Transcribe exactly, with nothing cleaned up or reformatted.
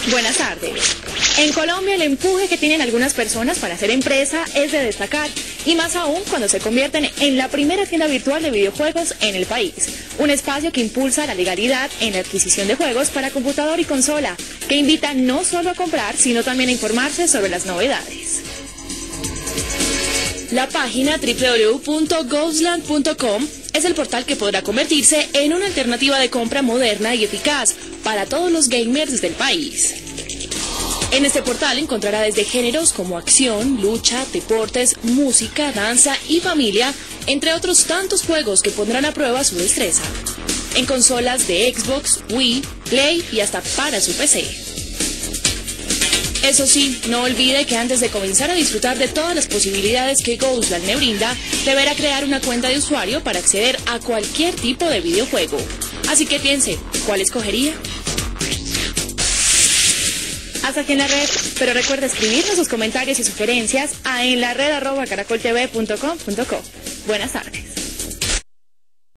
Buenas tardes. En Colombia el empuje que tienen algunas personas para hacer empresa es de destacar, y más aún cuando se convierten en la primera tienda virtual de videojuegos en el país. Un espacio que impulsa la legalidad en la adquisición de juegos para computador y consola, que invita no solo a comprar, sino también a informarse sobre las novedades. La página doble u doble u doble u punto ghostland punto com es el portal que podrá convertirse en una alternativa de compra moderna y eficaz para todos los gamers del país. En este portal encontrará desde géneros como acción, lucha, deportes, música, danza y familia, entre otros tantos juegos que pondrán a prueba su destreza. En consolas de Xbox, Wii, Play y hasta para su P C. Eso sí, no olvide que antes de comenzar a disfrutar de todas las posibilidades que Ghostland le brinda, deberá crear una cuenta de usuario para acceder a cualquier tipo de videojuego. Así que piense, ¿cuál escogería? Hasta aquí en la red, pero recuerda escribirnos sus comentarios y sugerencias a en la red arroba caracol t v punto com punto co. Buenas tardes.